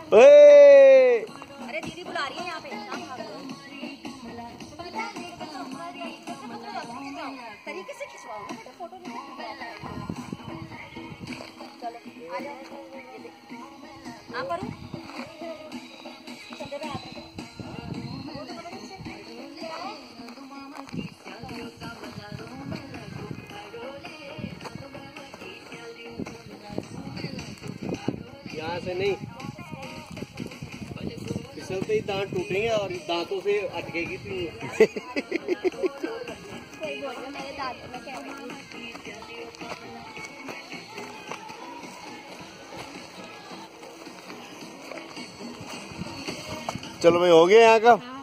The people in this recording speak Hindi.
अरे दीदी बुला रही है यहाँ पे। तरीके से खिंचवाओ बेटा, फोटो नहीं। चलो आ जाओ, आप करो। यहाँ से नहीं फिसलते ही दांत टूटेंगे और दांतों से अटकेगी तू। मेरे दांतों में क्या है? चलो भाई, हो गया यहाँ का।